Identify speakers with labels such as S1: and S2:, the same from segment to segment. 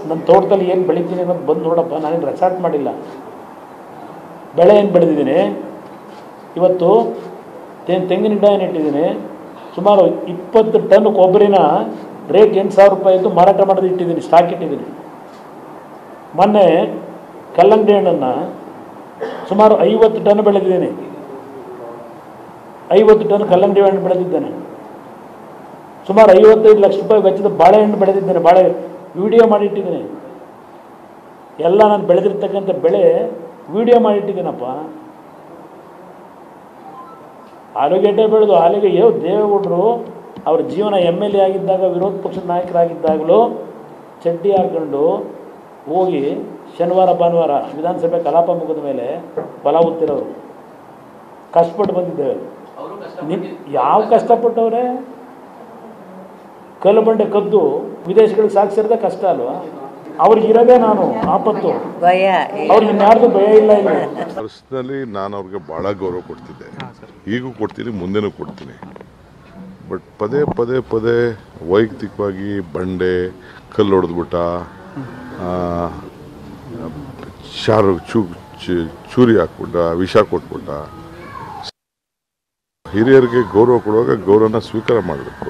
S1: ನನ್ನ ತೋಟದಲ್ಲಿ ಏನು ಬೆಳಿತೀನಿ ಅನ್ನೋದು ಬಂದು ನೋಡಪ್ಪ. ನಾನೇನು ರೆಸಾರ್ಟ್ ಮಾಡಿಲ್ಲ. ಬೆಳೆ ಏನು ಬೆಳೆದಿದ್ದೀನಿ ಇವತ್ತು. ತೆಂಗಿನ ಗಿಡ ಏನು ಇಟ್ಟಿದ್ದೀನಿ. ಸುಮಾರು 20 ಟನ್ ಕೊಬ್ಬರಿನ ರೇಟ್ 8,000 ರೂಪಾಯಿ ಇದ್ದು ಮಾರಾಟ ಮಾಡೋದು ಇಟ್ಟಿದ್ದೀನಿ, ಸ್ಟಾಕ್ ಇಟ್ಟಿದ್ದೀನಿ. ಮೊನ್ನೆ ಕಲ್ಲಂಗಡಿ ಹಣ್ಣನ್ನು ಸುಮಾರು 50 ಟನ್ ಬೆಳೆದಿದ್ದೀನಿ. 50 ಟನ್ ಕಲ್ಲಂಗಡಿ ಹಣ್ಣು ಬೆಳೆದಿದ್ದೇನೆ. ಸುಮಾರು 55 ಲಕ್ಷ ರೂಪಾಯಿ ವೆಚ್ಚದ ಬಾಳೆಹಣ್ಣು ಬೆಳೆದಿದ್ದೇನೆ. ಬಾಳೆ ವಿಡಿಯೋ ಮಾಡಿಟ್ಟಿದ್ದೀನಿ. ಎಲ್ಲ ನಾನು ಬೆಳೆದಿರ್ತಕ್ಕಂಥ ಬೆಳೆ ವಿಡಿಯೋ ಮಾಡಿಟ್ಟಿದ್ದೀನಪ್ಪ. ಆಲೂಗೆಡ್ಡೆ ಬೆಳೆದು ದೇವೇಗೌಡರು ಅವ್ರ ಜೀವನ MLA ಆಗಿದ್ದಾಗ, ವಿರೋಧ ಪಕ್ಷದ ನಾಯಕರಾಗಿದ್ದಾಗಲೂ ಚಡ್ಡಿ ಹಾಕೊಂಡು ಹೋಗಿ ಶನಿವಾರ ಭಾನುವಾರ ವಿಧಾನಸಭೆ ಕಲಾಪ ಮುಗಿದ ಮೇಲೆ ಫಲ ಉತ್ತಿರೋರು. ಕಷ್ಟಪಟ್ಟು ಬಂದಿದ್ದೇವೆ. ಯಾವ ಕಷ್ಟಪಟ್ಟವ್ರೆ? ಕಲ್ಲು ಬಂಡೆ ಕದ್ದು ವಿದೇಶಗಳಿಗೆ ಸಾಗಿಸಿರೋದೇ ಕಷ್ಟ ಅಲ್ವಾ? ಅವ್ರಿಗೆ ಇರೋದೇ ನಾನು ಆಪತ್ತು. ಅವ್ರಿಗೆ ಇನ್ಯಾರ್ದು ಭಯ ಇಲ್ಲ.
S2: ಪರ್ಸ್ನಲಿ ನಾನು ಅವ್ರಿಗೆ ಭಾಳ ಗೌರವ ಕೊಡ್ತಿದ್ದೆ, ಈಗೂ ಕೊಡ್ತೀನಿ, ಮುಂದೆನೂ ಕೊಡ್ತೀನಿ. ಬಟ್ ಪದೇ ಪದೇ ಪದೇ ವೈಯಕ್ತಿಕವಾಗಿ ಬಂಡೆ ಕಲ್ಲು ಹೊಡೆದ್ಬಿಟ್ಟ, ಚೂರಿ ಹಾಕ್ಬಿಟ್ಟ, ವಿಷ ಕೊಟ್ಬಿಟ್ಟ. ಹಿರಿಯರಿಗೆ ಗೌರವ ಕೊಡುವಾಗ ಗೌರವನ ಸ್ವೀಕಾರ ಮಾಡಬೇಕು.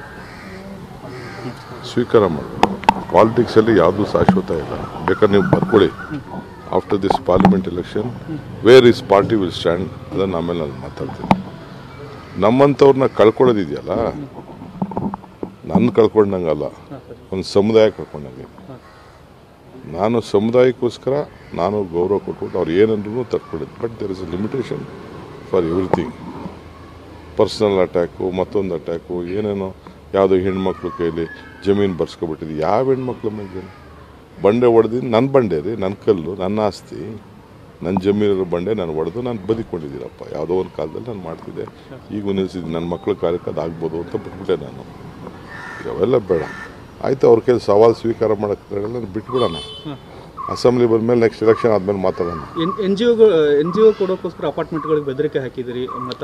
S2: ಪಾಲಿಟಿಕ್ಸಲ್ಲಿ ಯಾವುದೂ ಶಾಶ್ವತ ಇಲ್ಲ. ಬೇಕಾದ್ರೆ ನೀವು ಬರ್ಕೊಳ್ಳಿ, after this parliament election where is party will stand, ಅದನ್ನು ಆಮೇಲೆ ನಾನು ಮಾತಾಡ್ತೀನಿ. ನಮ್ಮಂಥವ್ರನ್ನ ಕಳ್ಕೊಳ್ಳೋದಿದೆಯಲ್ಲ, ನನ್ನ ಕಳ್ಕೊಂಡಂಗಲ್ಲ, ಒಂದು ಸಮುದಾಯ ಕಳ್ಕೊಂಡಂಗೆ. ನಾನು ಸಮುದಾಯಕ್ಕೋಸ್ಕರ ನಾನು ಗೌರವ ಕೊಟ್ಬಿಟ್ಟು ಅವ್ರು ಏನಂದ್ರೂ ತಡ್ಕೊಂಡಿದ್ದೆ. But there is a limitation for everything. Personal attack, ಮತ್ತೊಂದು ಅಟ್ಯಾಕು, ಏನೇನೋ ಯಾವುದೋ ಹೆಣ್ಮಕ್ಳು ಕೈಲಿ ಜಮೀನು ಬರ್ಸ್ಕೊಬಿಟ್ಟಿದ್ದು. ಯಾವ ಹೆಣ್ಮಕ್ಳ ಮೇಲೆ ಬಂಡೆ ಹೊಡೆದಿದ್ದು? ನನ್ನ ಬಂಡೆ ರೀ, ನನ್ನ ಕಲ್ಲು, ನನ್ನ ಆಸ್ತಿ, ನನ್ನ ಜಮೀನಿರೋ ಬಂಡೆ ನಾನು ಹೊಡೆದು ನಾನು ಬದುಕೊಂಡಿದ್ದೀನಪ್ಪ. ಯಾವುದೋ ಒಂದು ಕಾಲದಲ್ಲಿ ನಾನು ಮಾಡ್ತಿದ್ದೆ, ಈಗ ನಿಲ್ಲಿಸಿದ್ದೀನಿ. ನನ್ನ ಮಕ್ಳ ಕಾರ್ಯಕ್ಕೆ ಅದಾಗ್ಬೋದು ಅಂತ ಬಿಟ್ಬಿಟ್ಟೆ ನಾನು. ಅವೆಲ್ಲ ಬೇಡ ಆಯಿತು. ಅವ್ರ ಕೈಲಿ ಸವಾಲು ಸ್ವೀಕಾರ ಮಾಡೋಕ್ಕಾಗಲ್ಲ, ಬಿಟ್ಬಿಡೋಣ. ಅಸೆಂಬ್ಲಿ ಬಂದಮೇಲೆ ನೆಕ್ಸ್ಟ್ ಎಲೆಕ್ಷನ್ ಆದಮೇಲೆ ಮಾತಾಡೋಣ.
S3: NGO ಕೊಡೋಕ್ಕೋಸ್ಕರ ಅಪಾರ್ಟ್ಮೆಂಟ್ಗಳಿಗೆ ಬೆದರಿಕೆ ಹಾಕಿದಿರಿ.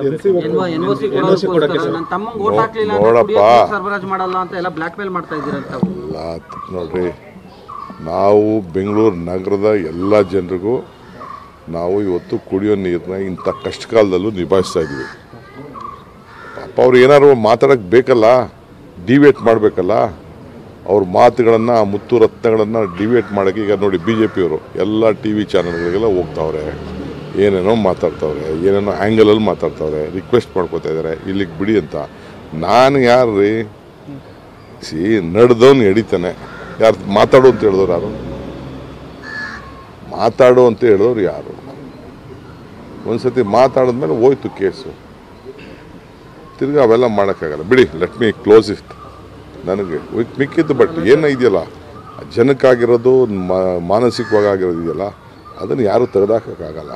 S2: ನೋಡ್ರಿ, ನಾವು ಬೆಂಗಳೂರು ನಗರದ ಎಲ್ಲ ಜನರಿಗೂ ನಾವು ಇವತ್ತು ಕುಡಿಯೋ ನೀರನ್ನ ಇಂಥ ಕಷ್ಟ ಕಾಲದಲ್ಲೂ ನಿಭಾಯಿಸ್ತಾ ಇದ್ದೀವಿ. ಪಾಪ ಅವ್ರು ಏನಾದ್ರು ಮಾತಾಡೋಕ್ಕೆ ಬೇಕಲ್ಲ, ಡಿವೇಟ್ ಮಾಡಬೇಕಲ್ಲ. ಅವ್ರ ಮಾತುಗಳನ್ನು, ಮುತ್ತು ರತ್ನಗಳನ್ನು ಡಿವೇಟ್ ಮಾಡೋಕ್ಕೆ ಈಗ ನೋಡಿ BJPಯವರು ಎಲ್ಲ TV ಚಾನಲ್ಗಳಿಗೆಲ್ಲ ಹೋಗ್ತಾವ್ರೆ, ಏನೇನೋ ಮಾತಾಡ್ತಾವ್ರೆ, ಏನೇನೋ ಆ್ಯಂಗಲಲ್ಲಿ ಮಾತಾಡ್ತಾವ್ರೆ, ರಿಕ್ವೆಸ್ಟ್ ಮಾಡ್ಕೋತಾ ಇದ್ದಾರೆ ಇಲ್ಲಿಗೆ ಬಿಡಿ ಅಂತ. ನಾನು ಯಾರು ರೀ? ನಡೆದವನು ಎಡಿತಾನೆ. ಯಾರು ಮಾತಾಡು ಅಂತ ಹೇಳಿದವ್ರು ಯಾರು? ಮಾತಾಡು ಅಂತ ಹೇಳಿದವ್ರು ಯಾರು? ಒಂದ್ಸತಿ ಮಾತಾಡಿದ್ಮೇಲೆ ಹೋಯ್ತು ಕೇಸು, ತಿರ್ಗಿ ಅವೆಲ್ಲ ಮಾಡೋಕ್ಕಾಗಲ್ಲ. ಬಿಡಿ, ಲೆಟ್ ಮೀ ಕ್ಲೋಸ್ ಇಟ್. ನನಗೆ ಮಿಕ್ಕಿದ್ದು ಬಟ್ ಏನೋ ಇದೆಯಲ್ಲ, ಜನಕ್ಕಾಗಿರೋದು, ಮಾನಸಿಕವಾಗಿ ಆಗಿರೋದು ಇದೆಯಲ್ಲ, ಅದನ್ನು ಯಾರು ತೆಗೆದಾಕಕ್ಕಾಗಲ್ಲ.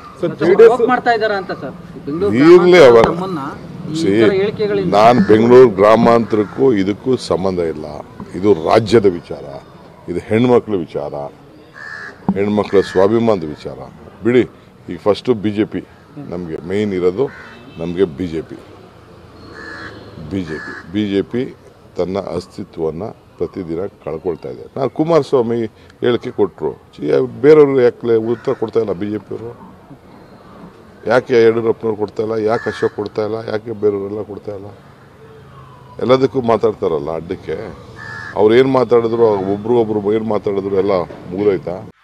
S2: ಇರಲಿ ಅವರ ನಾನು ಬೆಂಗಳೂರು ಗ್ರಾಮಾಂತರಕ್ಕೂ ಇದಕ್ಕೂ ಸಂಬಂಧ ಇಲ್ಲ. ಇದು ರಾಜ್ಯದ ವಿಚಾರ, ಇದು ಹೆಣ್ಮಕ್ಳ ವಿಚಾರ, ಹೆಣ್ಮಕ್ಳ ಸ್ವಾಭಿಮಾನದ ವಿಚಾರ. ಬಿಡಿ, ಈಗ ಫಸ್ಟು BJP ನಮಗೆ ಮೇಯ್ನ್ ಇರೋದು. ನಮಗೆ BJP ತನ್ನ ಅಸ್ತಿತ್ವವನ್ನು ಪ್ರತಿದಿನ ಕಳ್ಕೊಳ್ತಾ ಇದೆ. ನಾನು ಕುಮಾರಸ್ವಾಮಿ ಹೇಳಿಕೆ ಕೊಟ್ಟರು, ಬೇರೆಯವರು ಯಾಕೆ ಉತ್ತರ ಕೊಡ್ತಾ ಇಲ್ಲ? BJPಯವರು ಯಾಕೆ ಯಡಿಯೂರಪ್ಪನವ್ರು ಕೊಡ್ತಾ ಇಲ್ಲ? ಯಾಕೆ ಅಶೋಕ್ ಕೊಡ್ತಾ ಇಲ್ಲ? ಯಾಕೆ ಬೇರೆಯವರೆಲ್ಲ ಕೊಡ್ತಾ ಇಲ್ಲ? ಎಲ್ಲದಕ್ಕೂ ಮಾತಾಡ್ತಾರಲ್ಲ ಅಡ್ಡಕ್ಕೆ. ಅವ್ರು ಏನು ಮಾತಾಡಿದ್ರು, ಒಬ್ರು ಏನು ಮಾತಾಡಿದ್ರು ಎಲ್ಲ ಮುಗಿದೋಯ್ತಾ?